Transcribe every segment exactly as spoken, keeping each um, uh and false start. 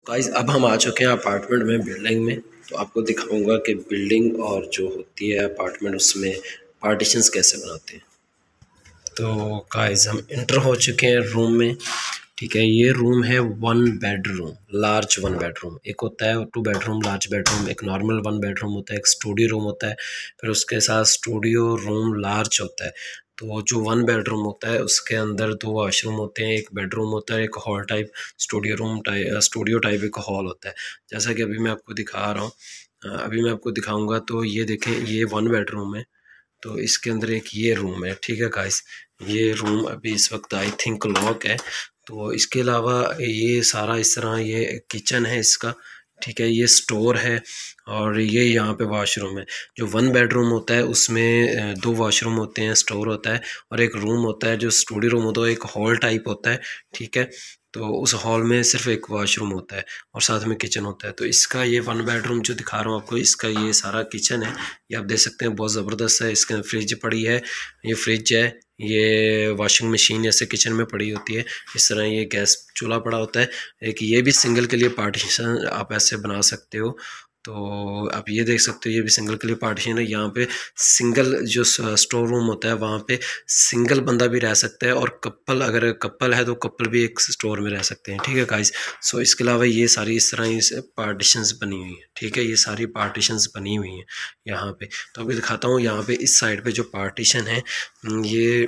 Guys अब हम आ चुके हैं अपार्टमेंट में, बिल्डिंग में। तो आपको दिखाऊंगा कि बिल्डिंग और जो होती है अपार्टमेंट, उसमें पार्टीशंस कैसे बनाते हैं। तो गाइस हम इंटर हो चुके हैं रूम में। ठीक है, ये रूम है one bedroom, large one bedroom. एक होता है टू बेडरूम लार्ज बेडरूम, एक नॉर्मल वन बेडरूम होता है, एक स्टूडियो रूम होता है, फिर उसके साथ स्टूडियो रूम लार्ज होता है। तो जो वन बेडरूम होता है उसके अंदर दो वॉशरूम होते हैं, एक बेडरूम होता है, एक hall type studio room type studio type एक हॉल होता है। जैसा कि अभी मैं आपको दिखा रहा हूँ, अभी मैं आपको दिखाऊंगा। तो ये देखें, ये वन बेडरूम है। तो इसके अंदर एक ये रूम है। ठीक है गाइस, ये रूम अभी इस वक्त आई थिंक लॉक है। तो इसके अलावा ये सारा इस तरह ये किचन है इसका। ठीक है, ये स्टोर है और ये यहाँ पे वॉशरूम है। जो वन बेडरूम होता है उसमें दो वॉशरूम होते हैं, स्टोर होता है और एक रूम होता है जो स्टूडियो रूम होता है, एक हॉल टाइप होता है। ठीक है, तो उस हॉल में सिर्फ एक वॉशरूम होता है और साथ में किचन होता है। तो इसका ये वन बेडरूम जो दिखा रहा हूँ आपको, इसका ये सारा किचन है। ये आप देख सकते हैं, बहुत ज़बरदस्त है। इसके अंदर फ्रिज पड़ी है, ये फ्रिज है, ये वॉशिंग मशीन जैसे किचन में पड़ी होती है, इस तरह ये गैस चूल्हा पड़ा होता है। एक ये भी सिंगल के लिए पार्टीशन आप ऐसे बना सकते हो। तो आप ये देख सकते हो, ये भी सिंगल के लिए पार्टीशन है। यहाँ पे सिंगल जो स्टोर रूम होता है वहाँ पे सिंगल बंदा भी रह सकता है, और कपल, अगर कपल है तो कपल भी एक स्टोर में रह सकते हैं। ठीक है गाइस, सो इसके अलावा ये सारी इस तरह इस पार्टीशंस बनी हुई हैं। ठीक है, ये सारी पार्टीशंस बनी हुई हैं यहाँ पे। तो अभी दिखाता हूँ यहाँ पे इस साइड पे जो पार्टीशन है, ये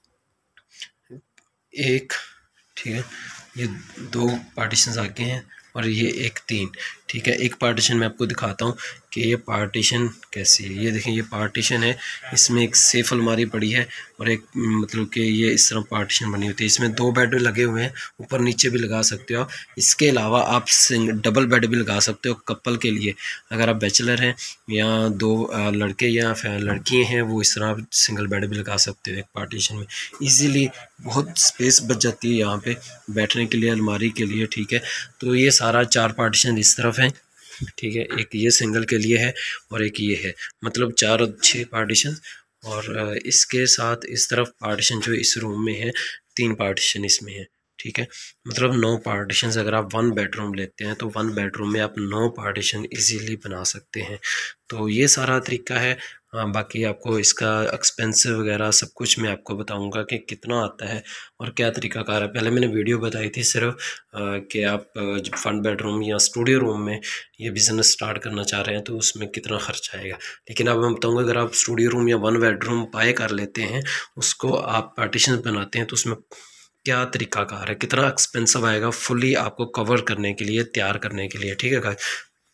एक, ठीक है, ये दो पार्टीशंस आगे हैं और ये एक तीन। ठीक है, एक पार्टीशन मैं आपको दिखाता हूँ कि ये पार्टीशन कैसी है। ये देखें, ये पार्टीशन है, इसमें एक सेफ अलमारी पड़ी है और एक मतलब कि ये इस तरह पार्टीशन बनी होती है। इसमें दो बेड लगे हुए हैं, ऊपर नीचे भी लगा सकते हो। इसके अलावा आप सिंग डबल बेड भी लगा सकते हो कपल के लिए। अगर आप बैचलर हैं या दो लड़के या लड़कियाँ हैं, वो इस तरह सिंगल बेड भी लगा सकते हो एक पार्टीशन में। ईजीली बहुत स्पेस बच जाती है यहाँ पे बैठने के लिए, अलमारी के लिए। ठीक है, तो ये सारा चार पार्टीशन इस तरफ है। ठीक है, एक ये सिंगल के लिए है और एक ये है, मतलब चार और छः पार्टीशन। और इसके साथ इस तरफ पार्टीशन जो इस रूम में है, तीन पार्टीशन इसमें है। ठीक है, मतलब नौ पार्टीशन। अगर आप वन बेडरूम लेते हैं तो वन बेडरूम में आप नौ पार्टीशन इजीली बना सकते हैं। तो ये सारा तरीका है। हाँ, बाकी आपको इसका एक्सपेंसिव वगैरह सब कुछ मैं आपको बताऊंगा कि कितना आता है और क्या तरीकाकार है। पहले मैंने वीडियो बताई थी सिर्फ कि आप जब वन बेडरूम या स्टूडियो रूम में ये बिज़नेस स्टार्ट करना चाह रहे हैं तो उसमें कितना खर्च आएगा। लेकिन अब मैं बताऊंगा, अगर आप स्टूडियो रूम या वन बेडरूम बाय कर लेते हैं, उसको आप पार्टीशन बनाते हैं, तो उसमें क्या तरीकाकार है, कितना एक्सपेंसिव आएगा फुली आपको कवर करने के लिए, तैयार करने के लिए। ठीक है गाइस,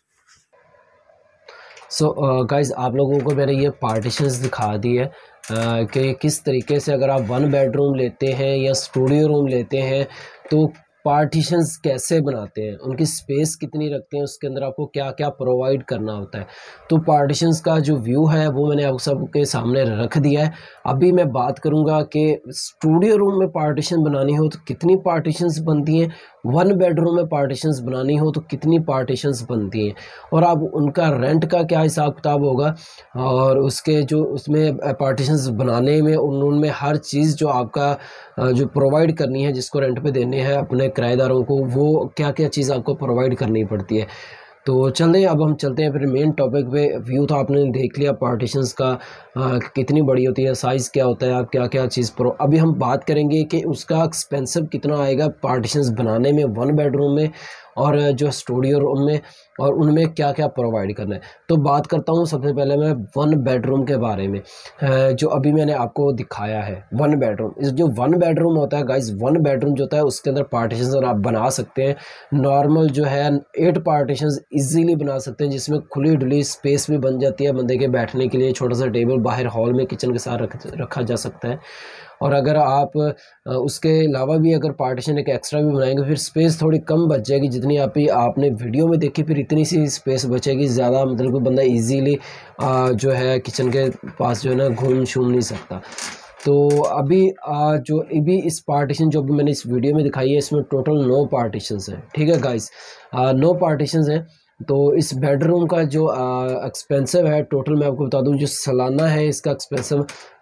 सो गाइज आप लोगों को मैंने ये पार्टीशंस दिखा दी है uh, कि किस तरीके से अगर आप वन बेडरूम लेते हैं या स्टूडियो रूम लेते हैं तो पार्टीशंस कैसे बनाते हैं, उनकी स्पेस कितनी रखते हैं, उसके अंदर आपको क्या क्या प्रोवाइड करना होता है। तो पार्टीशंस का जो व्यू है वो मैंने आप सबके सामने रख दिया है। अभी मैं बात करूंगा कि स्टूडियो रूम में पार्टीशन बनानी हो तो कितनी पार्टीशंस बनती हैं, वन बेडरूम में पार्टीशंस बनानी हो तो कितनी पार्टीशंस बनती हैं, और अब उनका रेंट का क्या हिसाब किताब होगा, और उसके जो उसमें पार्टीशंस बनाने में उनमें हर चीज़ जो आपका जो प्रोवाइड करनी है, जिसको रेंट पे देने हैं अपने किराएदारों को, वो क्या क्या चीज़ आपको प्रोवाइड करनी पड़ती है। तो चलें अब हम चलते हैं फिर मेन टॉपिक पे। व्यू तो आपने देख लिया पार्टीशंस का, आ, कितनी बड़ी होती है, साइज़ क्या होता है, आप क्या क्या चीज़ प्रो। अभी हम बात करेंगे कि उसका एक्सपेंसिव कितना आएगा पार्टीशंस बनाने में वन बेडरूम में और जो स्टूडियो रूम में, और उनमें क्या क्या प्रोवाइड करना है। तो बात करता हूँ सबसे पहले मैं वन बेडरूम के बारे में, जो अभी मैंने आपको दिखाया है वन बेडरूम। इस जो वन बेडरूम होता है गाइस, वन बेडरूम जो होता है उसके अंदर पार्टीशन आप बना सकते हैं। नॉर्मल जो है एट पार्टीशन इजीली बना सकते हैं, जिसमें खुली डुली स्पेस भी बन जाती है बंदे के बैठने के लिए। छोटा सा टेबल बाहर हॉल में किचन के साथ रख, रखा जा सकता है। और अगर आप उसके अलावा भी अगर पार्टीशन एक एक्स्ट्रा भी बनाएंगे, फिर स्पेस थोड़ी कम बच जाएगी। जितनी आप ही आपने वीडियो में देखी फिर इतनी सी स्पेस बचेगी, ज़्यादा मतलब कोई बंदा इजीली जो है किचन के पास जो है ना घूम शूम नहीं सकता। तो अभी जो अभी इस पार्टीशन जो भी मैंने इस वीडियो में दिखाई है, इसमें टोटल नौ पार्टीशंस हैं। ठीक है गाइस, नौ पार्टीशंस हैं। तो इस बेडरूम का जो एक्सपेंसिव है टोटल मैं आपको बता दूं, जो सालाना है इसका एक्सपेंसिव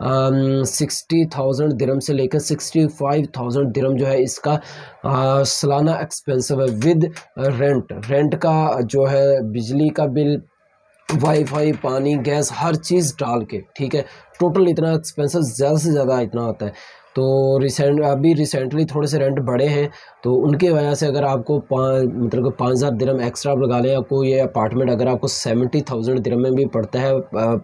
सिक्सटी थाउजेंड दिरहम से लेकर सिक्सटी फाइव थाउजेंड दिरहम जो है इसका आ, सालाना एक्सपेंसिव है विद रेंट। रेंट का जो है बिजली का बिल, वाईफाई, पानी, गैस, हर चीज़ डाल के, ठीक है, टोटल इतना एक्सपेंसिव, ज़्यादा से ज़्यादा इतना होता है। तो रिसेंट अभी रिसेंटली थोड़े से रेंट बढ़े हैं, तो उनके वजह से अगर आपको पाँच मतलब पाँच हज़ार दिरहम एक्स्ट्रा आप लगा लें, आपको ये अपार्टमेंट अगर आपको सेवेंटी थाउजेंड दिरहम में भी पड़ता है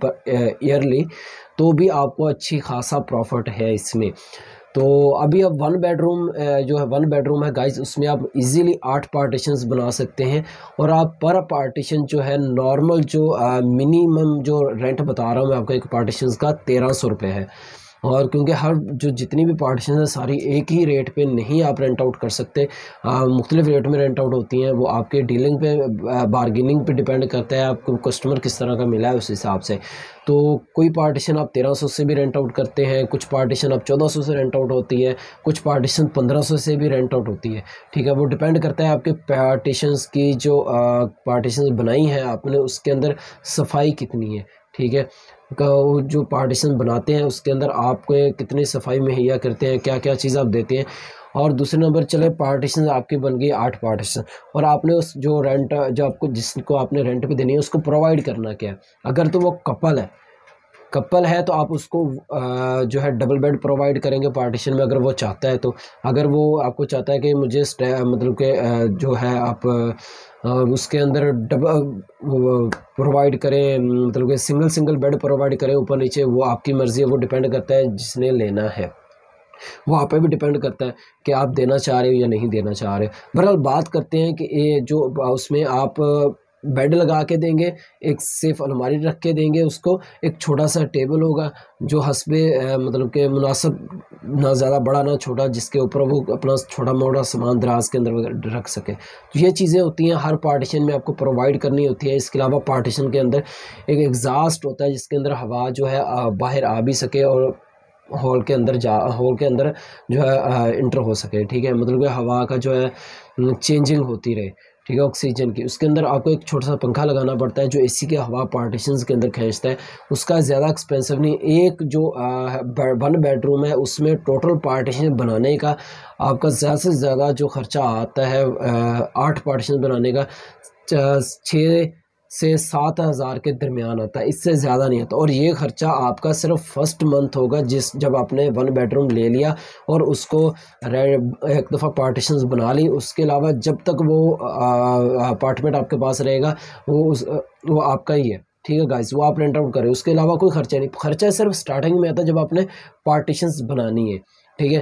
ईयरली, तो भी आपको अच्छी खासा प्रॉफिट है इसमें। तो अभी अब वन बेडरूम जो है वन बेडरूम है गाइस, उसमें आप इजीली आठ पार्टीशंस बना सकते हैं, और आप पर पार्टीशन जो है नॉर्मल जो मिनिमम जो रेंट बता रहा हूँ मैं आपको एक पार्टीशंस का तेरह सौ रुपये है। और क्योंकि हर जो जितनी भी पार्टीशन है सारी एक ही रेट पे नहीं आप रेंट आउट कर सकते, मुख्तलिफ रेट में रेंट आउट होती हैं, वो आपके डीलिंग पे, बारगेनिंग पे डिपेंड करता है, आपको कस्टमर किस तरह का मिला है उस हिसाब से। तो कोई पार्टीशन आप तेरह सौ से भी रेंट आउट करते हैं, कुछ पार्टीशन आप चौदह सौ से रेंट आउट होती है, कुछ पार्टीशन पंद्रह सौ से भी रेंट आउट होती है, ठीक है। वो डिपेंड करता है आपके पार्टीशंस की, जो पार्टीशन बनाई हैं आपने उसके अंदर सफाई कितनी है, ठीक है, का वो जो पार्टीशन बनाते हैं उसके अंदर आपको कितनी सफाई मुहैया करते हैं, क्या क्या चीज़ आप देते हैं। और दूसरे नंबर चले पार्टीशन आपकी बन गई आठ पार्टीशन, और आपने उस जो रेंट जो आपको जिसको आपने रेंट पे देनी है उसको प्रोवाइड करना क्या है। अगर तो वो कपल है कपल है तो आप उसको जो है डबल बेड प्रोवाइड करेंगे पार्टीशन में, अगर वो चाहता है तो। अगर वो आपको चाहता है कि मुझे मतलब कि जो है आप उसके अंदर डबल प्रोवाइड करें, मतलब कि सिंगल सिंगल बेड प्रोवाइड करें ऊपर नीचे, वो आपकी मर्ज़ी है, वो डिपेंड करता है जिसने लेना है, वो आप पे भी डिपेंड करता है कि आप देना चाह रहे हो या नहीं देना चाह रहे। बहरहाल बात करते हैं कि ये जो उसमें आप बेड लगा के देंगे, एक सेफ अलमारी रख के देंगे उसको, एक छोटा सा टेबल होगा जो हस्बे मतलब के मुनासिब, ना ज़्यादा बड़ा ना छोटा, जिसके ऊपर वो अपना छोटा मोटा सामान दराज के अंदर रख सके। तो ये चीज़ें होती हैं हर पार्टीशन में आपको प्रोवाइड करनी होती है। इसके अलावा पार्टीशन के अंदर एक एग्जास्ट होता है जिसके अंदर हवा जो है बाहर आ भी सके और हॉल के अंदर जा हॉल के अंदर जो है इंटर हो सके, ठीक है, मतलब कि हवा का जो है चेंजिंग होती रहे, ठीक है, ऑक्सीजन की। उसके अंदर आपको एक छोटा सा पंखा लगाना पड़ता है जो एसी के हवा पार्टीशंस के अंदर खींचता है, उसका ज़्यादा एक्सपेंसिव नहीं। एक जो वन बेडरूम है उसमें टोटल पार्टीशन बनाने का आपका ज़्यादा से ज़्यादा जो ख़र्चा आता है आठ पार्टीशन बनाने का छः से सात हज़ार के दरमियान आता है, इससे ज़्यादा नहीं आता। और ये ख़र्चा आपका सिर्फ फर्स्ट मंथ होगा, जिस जब आपने वन बेडरूम ले लिया और उसको एक दफ़ा पार्टीशंस बना ली, उसके अलावा जब तक वो अपार्टमेंट आपके पास रहेगा वो उस वो आपका ही है, ठीक है गाइस, वो आप रेंट आउट करें, उसके अलावा कोई ख़र्चा नहीं। ख़र्चा सिर्फ स्टार्टिंग में आता है जब आपने पार्टीशंस बनानी है, ठीक है।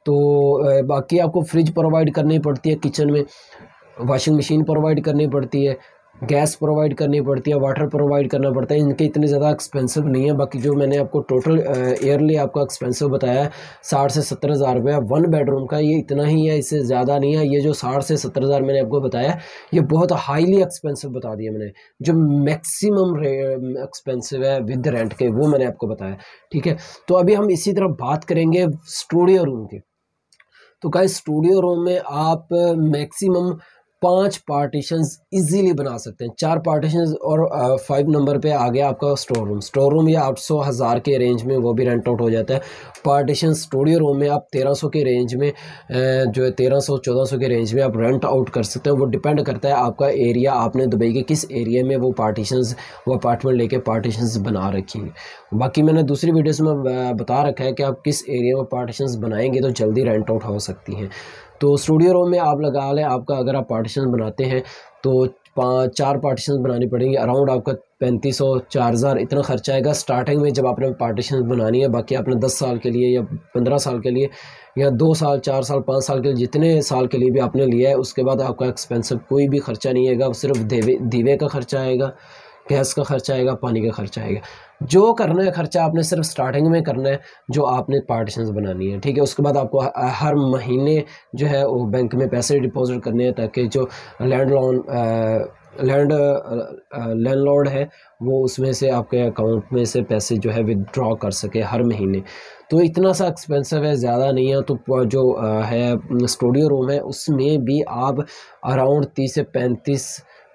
तो बाकी आपको फ्रिज प्रोवाइड करनी पड़ती है किचन में, वॉशिंग मशीन प्रोवाइड करनी पड़ती है, गैस प्रोवाइड करनी पड़ती है, वाटर प्रोवाइड करना पड़ता है। इनके इतने ज़्यादा एक्सपेंसिव नहीं है। बाकी जो मैंने आपको टोटल ईयरली आपका एक्सपेंसिव बताया है साठ से सत्तर हज़ार रुपये वन बेडरूम का, ये इतना ही है, इससे ज़्यादा नहीं है। ये जो साठ से सत्तर हज़ार मैंने आपको बताया ये बहुत हाईली एक्सपेंसिव बता दिया मैंने, जो मैक्सिमम एक्सपेंसिव है विद रेंट के वो मैंने आपको बताया, ठीक है। तो अभी हम इसी तरह बात करेंगे स्टूडियो रूम की। तो गाइस स्टूडियो रूम में आप मैक्सिमम पांच पार्टीशंस इजीली बना सकते हैं, चार पार्टीशंस और फाइव नंबर पे आ गया आपका स्टोर रूम। स्टोर रूम या आठ सौ हज़ार के रेंज में वो भी रेंट आउट हो जाता है। पार्टीशन स्टूडियो रूम में आप तेरह सौ के रेंज में जो है तेरह सौ चौदह सौ के रेंज में आप रेंट आउट कर सकते हैं। वो डिपेंड करता है आपका एरिया, आपने दुबई के किस एरिया में वो पार्टीशंस वो अपार्टमेंट लेके पार्टीशंस बना रखी है। बाकी मैंने दूसरी वीडियोस में बता रखा है कि आप किस एरिया में पार्टीशंस बनाएंगे तो जल्दी रेंट आउट हो सकती हैं। तो स्टूडियो रूम में आप लगा लें, आपका अगर आप पार्टीशन बनाते हैं तो पाँच चार पार्टीशन बनानी पड़ेंगी, अराउंड आपका पैंतीस सौ चार हज़ार इतना खर्चा आएगा स्टार्टिंग में जब आपने पार्टीशन बनानी है। बाकी आपने दस साल के लिए या पंद्रह साल के लिए या दो साल चार साल पाँच साल के लिए जितने साल के लिए भी आपने लिया है उसके बाद आपका एक्सपेंसिव कोई भी खर्चा नहीं आएगा, सिर्फ दीवे दीवे का खर्चा आएगा, गैस का खर्चा आएगा, पानी का खर्चा आएगा। जो करना है खर्चा आपने सिर्फ स्टार्टिंग में करना है जो आपने पार्टीशंस बनानी है, ठीक है। उसके बाद आपको हर महीने जो है वो बैंक में पैसे डिपॉजिट करने हैं ताकि जो लैंड लोन लैंड लैंडलॉर्ड है वो उसमें से आपके अकाउंट में से पैसे जो है विदड्रॉ कर सके हर महीने। तो इतना सा एक्सपेंसिव है, ज़्यादा नहीं है। तो जो है स्टूडियो रूम है उसमें भी आप अराउंड तीस से पैंतीस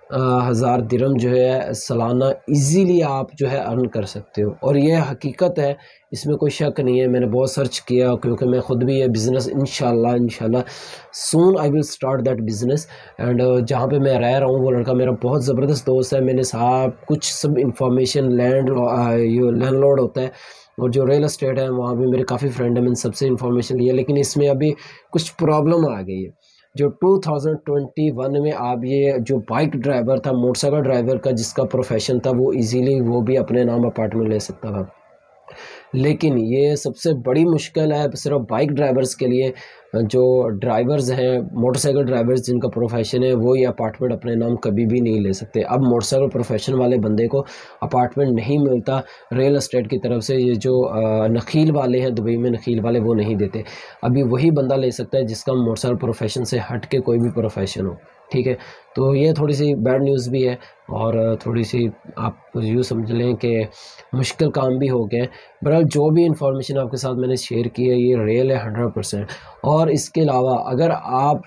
हज़ार दिरहम जो है सालाना इजीली आप जो है अर्न कर सकते हो। और ये हकीकत है, इसमें कोई शक नहीं है। मैंने बहुत सर्च किया क्योंकि मैं ख़ुद भी ये बिज़नेस इंशाल्लाह इंशाल्लाह soon I will start that business. And जहाँ पे मैं रह रहा हूँ वो लड़का मेरा बहुत ज़बरदस्त दोस्त है। मैंने सब कुछ सब इंफॉर्मेशन लैंड ये लैंडलॉर्ड होता है और जो रियल एस्टेट है वहाँ भी मेरे काफ़ी फ्रेंड हैं, मैंने सबसे इन्फॉर्मेशन लिया। लेकिन इसमें अभी कुछ प्रॉब्लम आ गई है। जो टू थाउज़ेंड ट्वेंटी वन में आप ये जो बाइक ड्राइवर था, मोटरसाइकिल ड्राइवर का जिसका प्रोफेशन था, वो इजीली वो भी अपने नाम अपार्टमेंट ले सकता था। लेकिन ये सबसे बड़ी मुश्किल है सिर्फ बाइक ड्राइवर्स के लिए। जो ड्राइवर्स हैं, मोटरसाइकिल ड्राइवर्स जिनका प्रोफेशन है, वो ये अपार्टमेंट अपने नाम कभी भी नहीं ले सकते। अब मोटरसाइकिल प्रोफेशन वाले बंदे को अपार्टमेंट नहीं मिलता रियल एस्टेट की तरफ से। ये जो नखील वाले हैं दुबई में, नखील वाले वो नहीं देते। अभी वही बंदा ले सकता है जिसका मोटरसाइकिल प्रोफेशन से हट के कोई भी प्रोफेशन हो। ठीक है, तो ये थोड़ी सी बैड न्यूज़ भी है और थोड़ी सी आप यूँ समझ लें कि मुश्किल काम भी हो गया है। बहरहाल जो भी इंफॉर्मेशन आपके साथ मैंने शेयर की है ये रियल है हंड्रेड परसेंट। और इसके अलावा अगर आप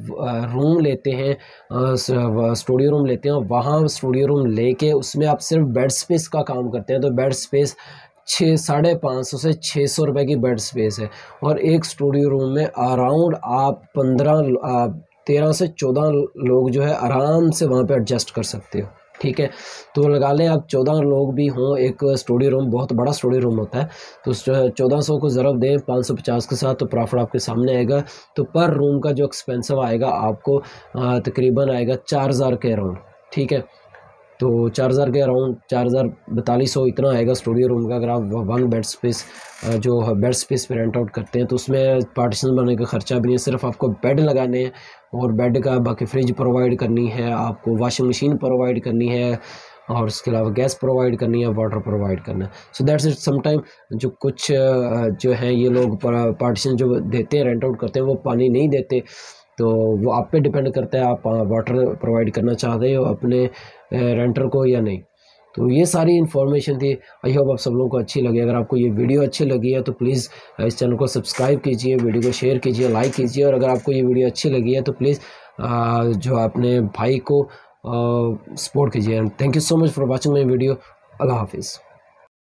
रूम लेते हैं, स्टूडियो रूम लेते हैं, वहाँ स्टूडियो रूम लेके उसमें आप सिर्फ बेड स्पेस का काम करते हैं, तो बेड स्पेस छः साढ़े पाँच सौ से छः सौ रुपये की बेड स्पेस है। और एक स्टूडियो रूम में अराउंड आप पंद्रह तेरह से चौदह लोग जो है आराम से वहाँ पे एडजस्ट कर सकते हो। ठीक है, तो लगा लें आप चौदह लोग भी हों, एक स्टूडियो रूम बहुत बड़ा स्टूडियो रूम होता है, तो चौदह सौ को ज़रब दें पाँच सौ पचास के साथ तो प्रॉफिट आपके सामने आएगा। तो पर रूम का जो एक्सपेंसिव आएगा आपको तकरीबन आएगा चार हज़ार के अराउंड। ठीक है, तो चार हज़ार के अराउंड चार हज़ार बतालीस सौ इतना आएगा स्टूडियो रूम का। अगर आप वन बेड स्पेस जो बेड स्पेस पे रेंट आउट करते हैं तो उसमें पार्टीशन बनाने का ख़र्चा भी नहीं है, सिर्फ आपको बेड लगाने हैं और बेड का बाकी फ्रिज प्रोवाइड करनी है, आपको वॉशिंग मशीन प्रोवाइड करनी है और उसके अलावा गैस प्रोवाइड करनी है, वाटर प्रोवाइड करना है। So that's it. समटाइम जो कुछ जो है ये लोग पार्टीशन जो देते हैं रेंट आउट करते हैं वो पानी नहीं देते, तो वो आप पे डिपेंड करता है आप वाटर प्रोवाइड करना चाहते हो अपने रेंटर को या नहीं। तो ये सारी इन्फॉर्मेशन थी। आई होप आप सब लोगों को अच्छी लगी। अगर आपको ये वीडियो अच्छी लगी है तो प्लीज़ इस चैनल को सब्सक्राइब कीजिए, वीडियो को शेयर कीजिए, लाइक कीजिए। और अगर आपको ये वीडियो अच्छी लगी है तो प्लीज़ जो अपने भाई को सपोर्ट कीजिए। Thank you so much for watching my video. अल्लाह हाफिज़।